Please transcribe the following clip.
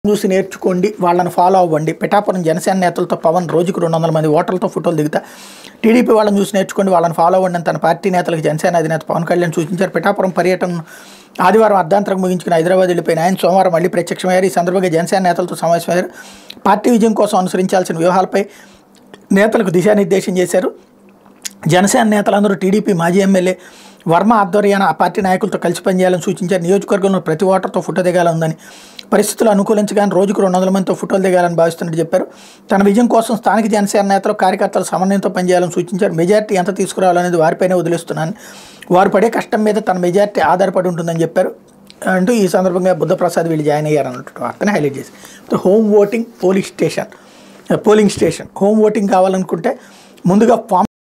చూసి నేర్చుకోండి, వాళ్ళని ఫాలో అవ్వండి. పిఠాపురం జనసేన నేతలతో పవన్ రోజుకు 200 మంది ఓటర్లతో ఫోటోలు దిగుతా. టీడీపీ వాళ్ళని చూసి నేర్చుకోండి, వాళ్ళని ఫాలో అవ్వండి అని తన పార్టీ నేతలకు జనసేన అధినేత పవన్ కళ్యాణ్ సూచించారు. పిఠాపురం పర్యటన ఆదివారం అర్ధాంతరంగా ముగించుకుని హైదరాబాద్ వెళ్ళిపోయిన ఆయన సోమవారం మళ్లీ ప్రత్యక్షమయ్యారు. ఈ సందర్భంగా జనసేన నేతలతో సమావేశమయ్యారు. పార్టీ విజయం కోసం అనుసరించాల్సిన వ్యూహాలపై నేతలకు దిశానిర్దేశం చేశారు. జనసేన నేతలందరూ టీడీపీ మాజీ ఎమ్మెల్యే వర్మ ఆధ్వర్యాన ఆ పార్టీ నాయకులతో కలిసి పనిచేయాలని సూచించారు. నియోజకవర్గంలో ప్రతి ఓటర్తో ఫోటో దిగాలని పరిస్థితులు అనుకూలించగానే రోజుకు 200 మందితో ఫోటోలు దిగాలని భావిస్తున్నట్టు చెప్పారు. తన విజయం కోసం స్థానిక జనసేన నేతలు కార్యకర్తలు సమన్వయంతో పనిచేయాలని సూచించారు. మెజార్టీ ఎంత తీసుకురావాలనేది వారిపైనే వదిలేస్తున్నాను, వారు పడే కష్టం మీద తన మెజార్టీ ఆధారపడి ఉంటుందని చెప్పారు అంటూ ఈ సందర్భంగా బుద్ధప్రసాద్ వీళ్ళు జాయిన్ అయ్యారన్నట్టు వార్తని హైలైట్ చేసి home voting polling station home voting కావాలనుకుంటే ముందుగా ఫామ్